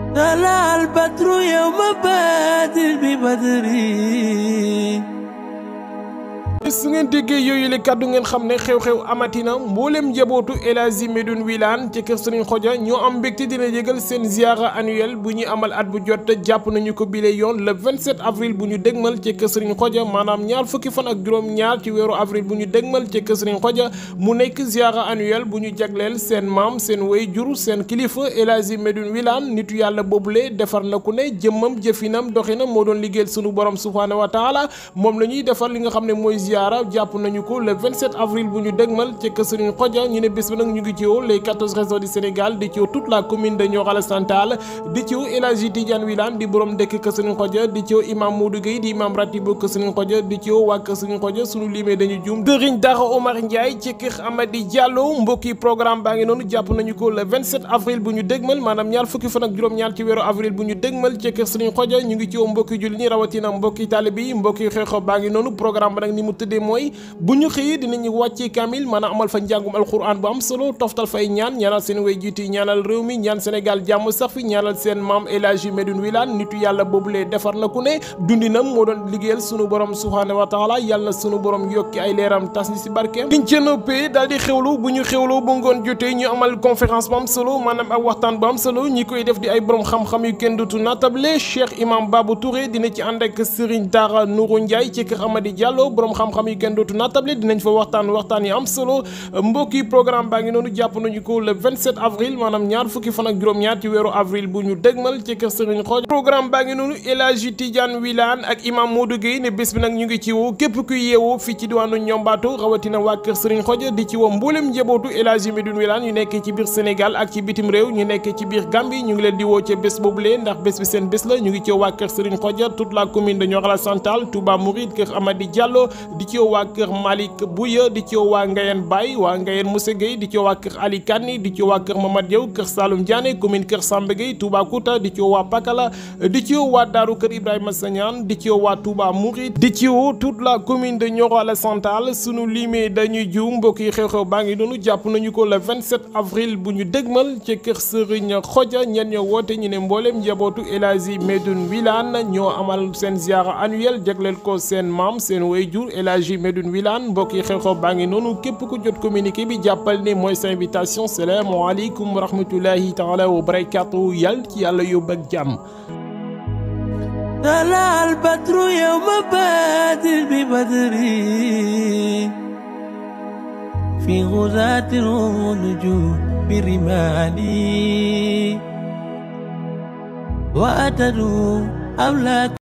طلع البدر يوم بدر ببدري. su ngeen déggee yooyu le kàddu ngeen xam ne xew-xew amatina mboolem njabootu El Hadji Medoune Wilane ci kër Serigne Khoudia ñoo am mbégte dina yëgal seen ziara annuelle bu ñuy amal at bu jot jàpp nañu ko bile yoon le 27 avril bu ñu dégmal ci kër Serigne Khoudia maanaam ñaar fukki fan ak juróom-ñaar ci weeru avril bu ñu dégmal ci kër Serigne Khoudia mu nekk ziara annuelle bu ñu jagleel seen maam seen waajur seen kilifa El Hadji Medoune Wilane nitu yàlla boobule defar na ku ne jëmmam jëfinam doxinam moo doon liggéeyal sunu borom subhaanahu wa taala moom la ñuy defar li nga xam ne mooy jàpp nañu ko le 27 avril bu ñu dégmal ci kër Serigne Khoudia ñu ne bés bi nag ñu ngi ci woo les 14 régions du Sénégal di ci woo toute la commune de Nioro-Alassane di ci woo El Hadji Tidiane Wilane di borom dëkk kër Serigne Khoudia di ci woo imam Modou Gueye di imam ratibu kër Serigne Khoudia di ci woo waa kër Serigne Khoudia sunu limee dañu juum Serigne Dara Omar Ndiaye ci kër Amady Diallo mbokki programme baa ngi noonu jàpp nañu ko le 27 avril bu ñu dégmal maanaam ñaar fukki fan ak juróom-ñaar ci weeru avril bu ñu dégmal ci kër Serigne Khoudia ñu ngi ci woo mbokki julli ñi rawatina mbokki taalibe yi mbokki xeexoo baa ngi noonu programme ba nag ni mu tëddee mooy bu ñu xëyee dinañu wàccee kamil maanaam amal fa njàngum alquran bu am solo toftal fay ñaanal seen way jiiti ñaanal réew mi ñaan Sénégal jàmm sax fi ñaanal seen maam El Hadji Medoune Wilane nitu yàlla boobulee defar na ku ne dundinam moo doon liggéeyal sunu borom subhaanahu wa taala yàlla na sunu borom yokki ay leeram tas ni si barkeem diñ ca noppee daal di xewlu bu ñu xewloo bu ngoon jotee ñu amal conférence bu am solo maanaam ak waxtaan bu am solo ñi koy def di ay borom xam-xam yu kenn dutu natable Cheikh Imam Babou Touré dina ci ànd ak Serigne Dara Nourou Ndiaye ci kër Amady Diallo borom xam-xam yu kenn dutu natable dinañ fa waxtaan yi am solo mbokki programme baa ngi noonu jàpp nañu ko le 27 avril maanaam ñaar fukki fan ak juróom-ñaar ci weeru avril bu ñu dégmal ci kër Serigne Khoudia programme baa ngi noonu El Hadji Tidiane Wilane ak imam Modou Gueye ne bés bi nag ñu ngi ci woo képp kuy yeewoo fii ci diwaanu Ñombato rawatina waa kër Serigne Khoudia di ci woo mboolem njabootu El Hadji Medoune Wilane ñu nekk ci biir Sénégal ak ci bitim réew ñu nekk ci biir Gambie ñu ngi leen di woo ci bés boobulee ndax bés bi seen bés la ñu ngi ci woo waa kër Serigne Khoudia toute la commune de Nioro-Alassane Touba Mouride kër Amady Diallo di ci woo waa kër Malick Bouya di ci woo waa Ngayeen Baye waa Ngayeen Moussa Gueye di ci woo waa kër Ali Kani di ci woo waa kër Mamad Diaw kër Saloum Diané commune kër Samba Gueye Toubacouta di ci woo waa Pakala di ci woo waa Daaru kër Ibrahima Sagnane di ci woo waa Touba Mouride di ci woo toute la commune de Nioro-Alassane sunu limee dañuy juum mbokk yi xew-xew baa ngi doonu jàpp nañu ko le 27 avril bu ñu dégmal ci kër Serigne Khoudia ñen ñoo woote ñu ne mbooleem njabootu El Hadji Medoune Wilane ñoo amal seen ziara annuelle jagleel ko seen maam seen waajur El Hadji Medoune Wilane mbokk yi xew-xew baa ngi noonu képp ku jot communiqué bi jàppal ne mooy sa invitation salaamaaleykum wa rahmatullahi taala wa barakatuh yàlla ci yàlla yóbbu ak jàmm طلع البدر يوم بدر ببدري في غزاة ونجوم برمالي وأتدوا أملاك